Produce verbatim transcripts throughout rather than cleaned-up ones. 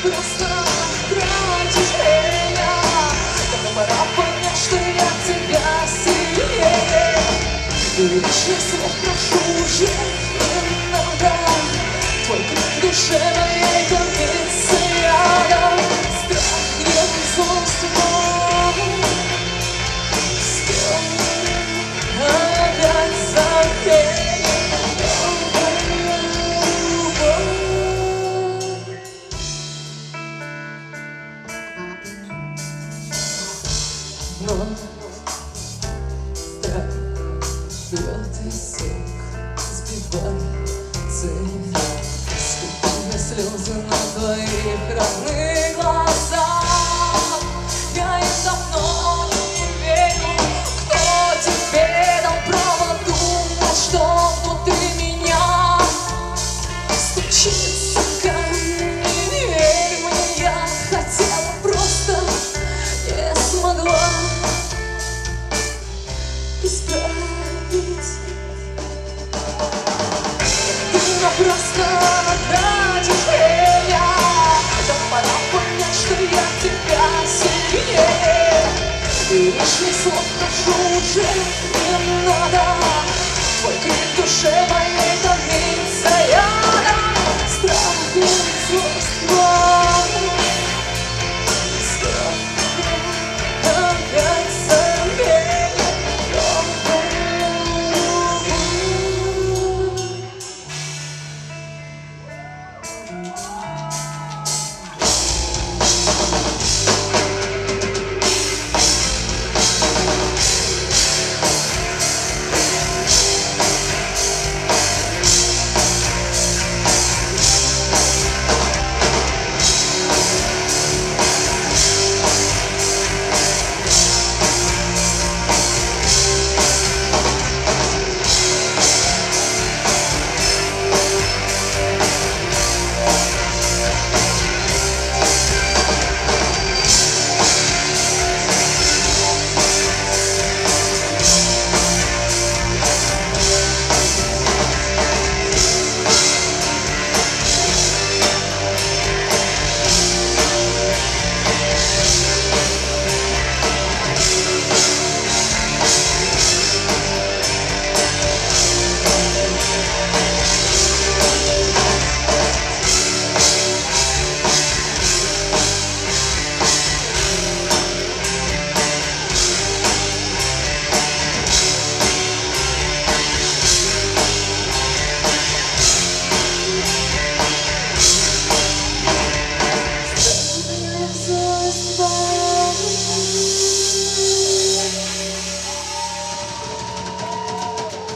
просто тратишь время. Давно пора понять, что я тебя сильнее. И лишних слов прошу уже не надо. Твой крик в душе моей томится рядом. Страх, гнев, злость, боль. Опять забвение. Но страх твердый сок сбивает цель. Скупые слезы на твоих родных глазах. Я им давно не верю. Кто тебе дал право думать, что внутри меня стучится камень? Не верь мне, я хотела, просто не смогла исправить. Ты напрасно тратишь время. Да пора понять, что я тебя сильнее. И лишних слов прошу уже не надо. Твой крик в душе моей томится ядом. Страх, гнев, злость, боль. Страх, опять забвение.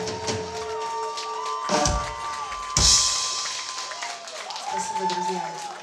Спасибо, друзья.